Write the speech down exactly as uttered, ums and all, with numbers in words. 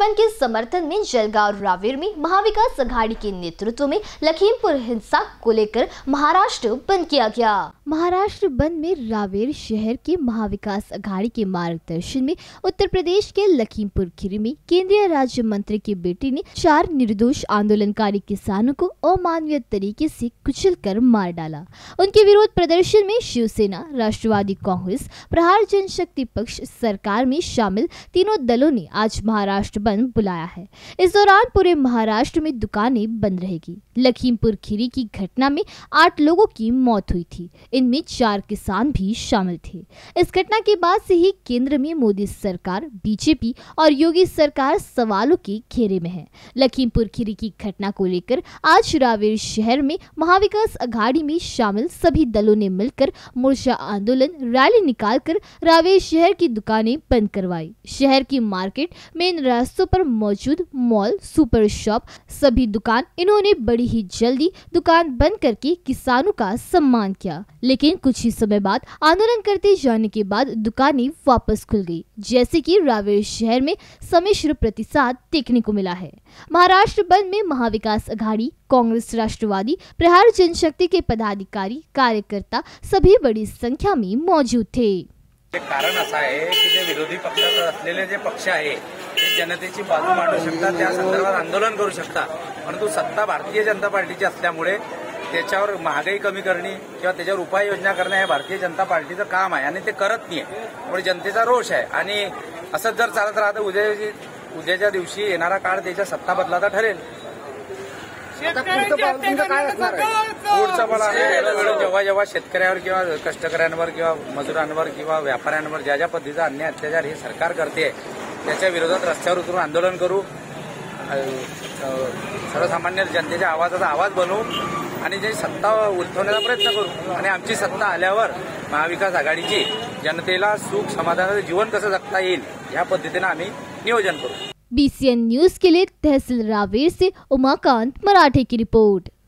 बंद के समर्थन में जलगांव रावेर में महाविकास अघाड़ी के नेतृत्व में लखीमपुर हिंसा को लेकर महाराष्ट्र बंद किया गया। महाराष्ट्र बंद में रावेर शहर के महाविकास अघाड़ी के मार्गदर्शन में उत्तर प्रदेश के लखीमपुर खीरी में केंद्रीय राज्य मंत्री के बेटे ने चार निर्दोष आंदोलनकारी किसानों को अमानवीय तरीके से कुचलकर मार डाला। उनके विरोध प्रदर्शन में शिवसेना, राष्ट्रवादी कांग्रेस, प्रहार जनशक्ति पक्ष सरकार में शामिल तीनों दलों ने आज महाराष्ट्र बंद बुलाया है। इस दौरान पूरे महाराष्ट्र में दुकानें बंद रहेगी। लखीमपुर खीरी की घटना में आठ लोगों की मौत हुई थी, इनमें चार किसान भी शामिल थे। इस घटना के बाद से ही केंद्र में मोदी सरकार, बीजेपी और योगी सरकार सवालों के घेरे में है। लखीमपुर खीरी की घटना को लेकर आज रावेर शहर में महाविकास अघाड़ी में शामिल सभी दलों ने मिलकर मोर्चा आंदोलन रैली निकालकर रावेर शहर की दुकानें बंद करवाई। शहर की मार्केट, मेन रास्तों पर मौजूद मॉल, सुपर शॉप, सभी दुकान इन्होंने बड़ी ही जल्दी दुकान बंद करके किसानों का सम्मान किया। लेकिन कुछ ही समय बाद आंदोलन करते जाने के बाद दुकानें वापस खुल गई, जैसे कि रावेर शहर में सम्मिश्र प्रतिसाद देखने को मिला है। महाराष्ट्र बंद में महाविकास अघाड़ी, कांग्रेस, राष्ट्रवादी, प्रहार जनशक्ति के पदाधिकारी, कार्यकर्ता सभी बड़ी संख्या में मौजूद थे। कारण असं आहे की जे विरोधी पक्षात असलेले जे पक्ष आहे ते जनतेची बाजू मांडू शकतात, त्या संदर्भात आंदोलन करू शकतात, परंतु सत्ता भारतीय जनता पार्टीची असल्यामुळे त्याच्यावर महागाई कमी करणे किंवा त्याच्यावर उपाययोजना करणे हे भारतीय जनता पार्टीचं काम आहे आणि ते करत नाहीये। त्यामुळे जनतेचा रोष आहे आणि असंच जर चालत राहतं उद्या उद्याच्या दिवशी येणारा काळ त्याच्या सत्ता बदलाचा ठरेल। पुढचा पाऊल आम्ही जेव्हा जेव्हा शेतकऱ्यावर किंवा कष्टकऱ्यांवर किंवा मजुरांवर किंवा व्यापाऱ्यांवर ज्या ज्या पद्धतीचा अन्याय अत्याचार हे सरकार करते त्याच्या विरोधात रस्त्यावर उतरून आंदोलन करू, सर्वसामान्य जनतेच्या आवाजाचा आवाज बनवू आणि जे सत्ता उलथवण्याचा प्रयत्न करू आणि आमची सत्ता आल्यावर महाविकास आघाडीची जनतेला सुख समाधानाचं जीवन कसं जगता येईल या पद्धतीने आम्ही नियोजन करू। बीसीएन न्यूज के लिए तहसील रावेर से उमाकांत मराठे की रिपोर्ट।